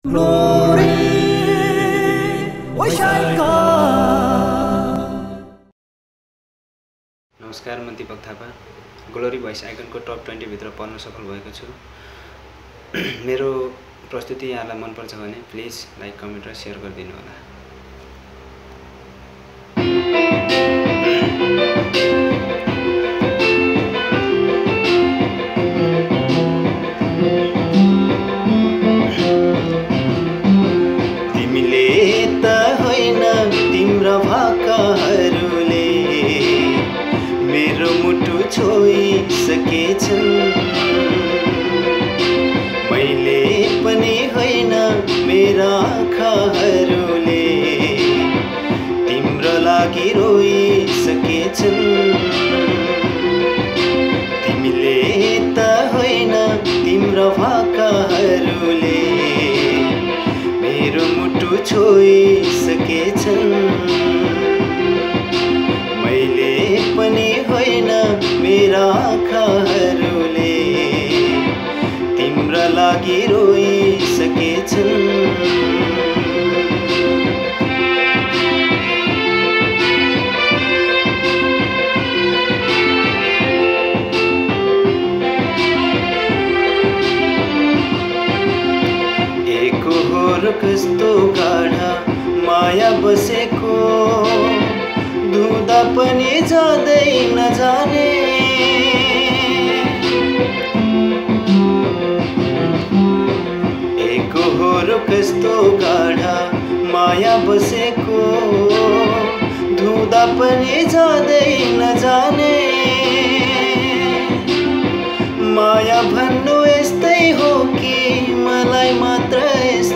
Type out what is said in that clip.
नमस्कार, म Deepak Thapa glory voice आइकनको टप 20 भित्र पर्न सफल भएको छु। मेरो प्रस्तुति यहाँलाई मन पर्छ भने प्लिज लाइक, कमेन्ट र शेयर गरिदिनु होला। तिमीले त होइन तिम्रो भाकाहरूले मेरो मुटु छोइसकेछन्। मैले पनि होइन मेरा आँखाहरूले तिम्रो लागि रोइसकेछन्। तिमीले त होइन तिम्रो भाकाहरूले मेरो मुटु छोइसकेछन्। मैले पनि होइन मेरा आँखाहरूले तिम्रो लागि रोइसकेछन्। एकहोरो कस्तो गाढा माया बसेको, धुँदा पनि जाँदै नजाने। एकहोरो कस्तो गाढा माया बसेको, धुँदा पनि जाँदै नजाने। माया भन्नु यस्तै हो कि मलाई मात्र